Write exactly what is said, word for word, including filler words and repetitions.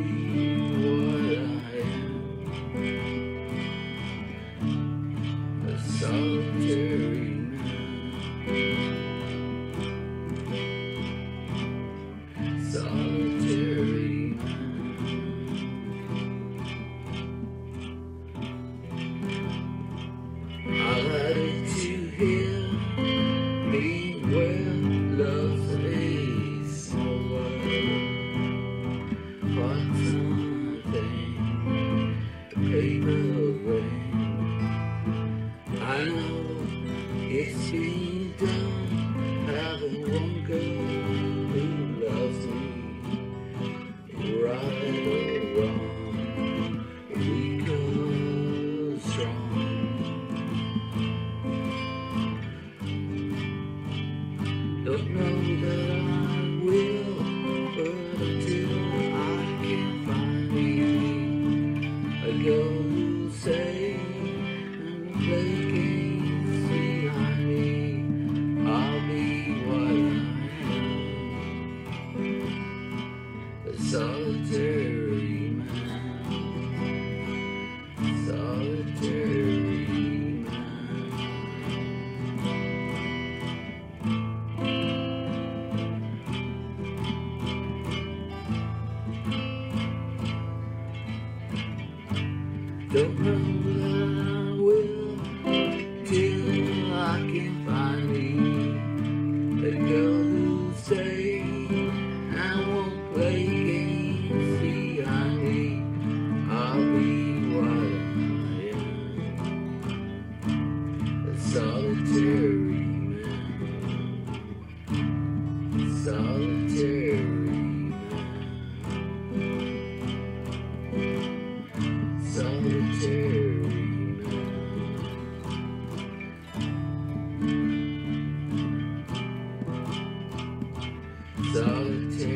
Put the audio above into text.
what I am, a solitary man, solitary man. I like to hear me well, love's a small world. What something to pay my rent. I know it's been done, having one girl who loves me, right or wrong, weak or strong. Don't know that I will, but until I can find me a girl who'll say and play games behind me, I'll be what I am, a solitary man, solitary man. Don't know that I will till I can find me a girl who'll stay and won't play games behind me. I'll be what I am, a solitary man, solitary man, solitary man, solitary.